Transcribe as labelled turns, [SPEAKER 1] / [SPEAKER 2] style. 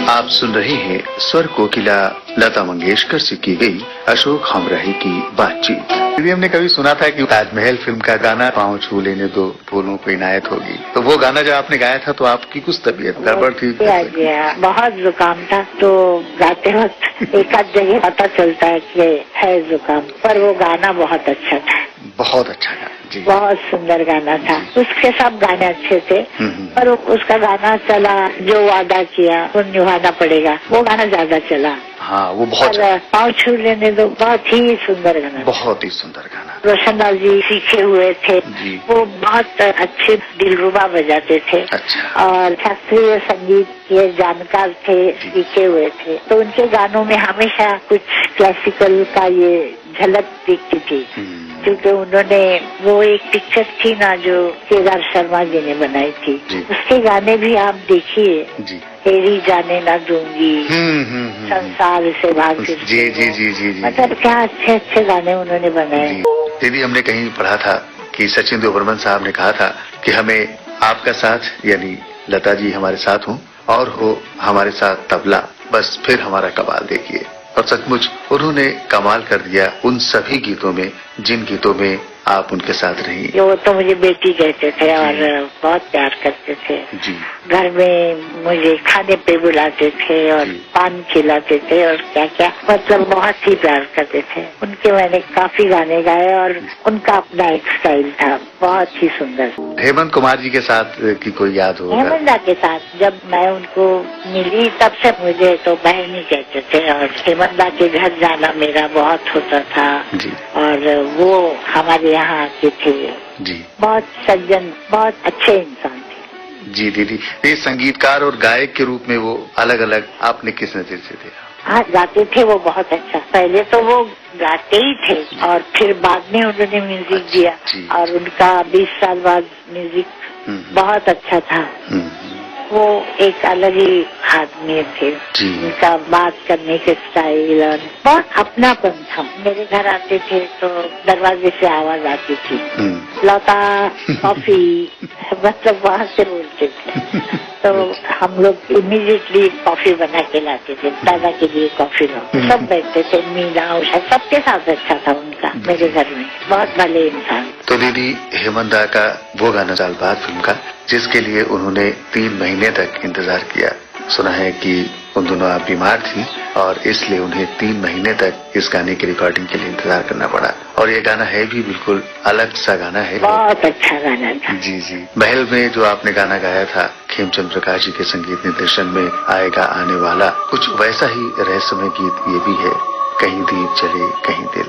[SPEAKER 1] आप सुन रहे हैं स्वर कोकिला लता मंगेशकर से की गई अशोक हमराही की बातचीत। यदि हमने कभी सुना था कि ताजमहल फिल्म का गाना पाँव छू लेने दो फूलों को इनायत होगी, तो वो गाना जब आपने गाया था तो आपकी कुछ तबीयत गड़बड़ थी?
[SPEAKER 2] बहुत जुकाम था, तो गाते वक्त एक आध जगह पता चलता है कि है जुकाम, पर वो गाना बहुत अच्छा था।
[SPEAKER 1] बहुत अच्छा गाना जी,
[SPEAKER 2] बहुत सुंदर गाना था। उसके सब गाने अच्छे थे, पर उसका गाना चला जो वादा किया वो निभाना पड़ेगा, वो गाना ज्यादा चला।
[SPEAKER 1] हाँ, वो बहुत
[SPEAKER 2] पाँव छू लेने दो बहुत ही सुंदर गाना,
[SPEAKER 1] बहुत ही सुंदर गाना।
[SPEAKER 2] रोशनलाल जी सीखे हुए थे जी। वो बहुत अच्छे दिलरुबा बजाते थे।
[SPEAKER 1] अच्छा।
[SPEAKER 2] और शास्त्रीय संगीत के जानकार थे, सीखे हुए थे, तो उनके गानों में हमेशा कुछ क्लासिकल का ये झलक दिखती थी। क्योंकि उन्होंने वो एक पिक्चर थी ना जो केदार शर्मा जी ने बनाई थी, उसके गाने भी आप देखिए, तेरी जाने ना दूंगी, संसार से भाग
[SPEAKER 1] जी जी जी जी जी,
[SPEAKER 2] मतलब क्या अच्छे अच्छे गाने उन्होंने बनाए।
[SPEAKER 1] दीदी, हमने कहीं पढ़ा था कि सचिन देव साहब ने कहा था कि हमें आपका साथ यानी लता जी हमारे साथ हो और हो हमारे साथ तबला, बस फिर हमारा कमाल देखिए। और सचमुच उन्होंने कमाल कर दिया उन सभी गीतों में जिन गीतों में आप उनके साथ रही।
[SPEAKER 2] वो तो मुझे बेटी कहते थे और बहुत प्यार करते थे जी। घर में मुझे खाने पे बुलाते थे और पान खिलाते थे और क्या क्या, मतलब बहुत ही प्यार करते थे। उनके मैंने काफी गाने गाए और उनका अपना एक स्टाइल था, बहुत ही सुंदर।
[SPEAKER 1] हेमंत कुमार जी के साथ की कोई याद हो?
[SPEAKER 2] हेमंत दा के साथ जब मैं उनको मिली तब से मुझे तो बहन ही कहते थे, और हेमंत दा के घर जाना मेरा बहुत होता था
[SPEAKER 1] जी।
[SPEAKER 2] और वो हमारे यहाँ के थे
[SPEAKER 1] जी, बहुत
[SPEAKER 2] सज्जन, बहुत अच्छे इंसान थे
[SPEAKER 1] जी। दीदी, ये संगीतकार और गायक के रूप में वो अलग अलग आपने किस नजर से देखा?
[SPEAKER 2] हाँ, गाते थे वो बहुत अच्छा। पहले तो वो गाते ही थे और फिर बाद में उन्होंने म्यूजिक दिया और उनका 20 साल बाद म्यूजिक बहुत अच्छा था। वो एक अलग ही आदमी थे, उनका बात करने के स्टाइल और बहुत अपनापन था। मेरे घर आते थे तो दरवाजे से आवाज आती थी, लता कॉफी, मतलब वहाँ से बोलते थे तो हम लोग इमीडिएटली कॉफी बना के लाते थे, दादा के लिए कॉफी लो। सब बैठते थे, मीना उषा सबके साथ अच्छा था उनका मेरे घर में, बहुत भले इंसान।
[SPEAKER 1] तो दीदी, हेमंत दा का वो गाना साल बाद फिल्म का जिसके लिए उन्होंने 3 महीने तक इंतजार किया, सुना है कि उन दोनों आप बीमार थी और इसलिए उन्हें 3 महीने तक इस गाने की रिकॉर्डिंग के लिए इंतजार करना पड़ा। और ये गाना है भी बिल्कुल अलग सा गाना है,
[SPEAKER 2] बहुत अच्छा गाना था।
[SPEAKER 1] जी जी। महल में जो आपने गाना गाया था खेमचंद प्रकाश जी के संगीत निर्देशन में, आएगा आने वाला, कुछ वैसा ही रहस्यमय गीत ये भी है, कहीं दीप चले कहीं दिल।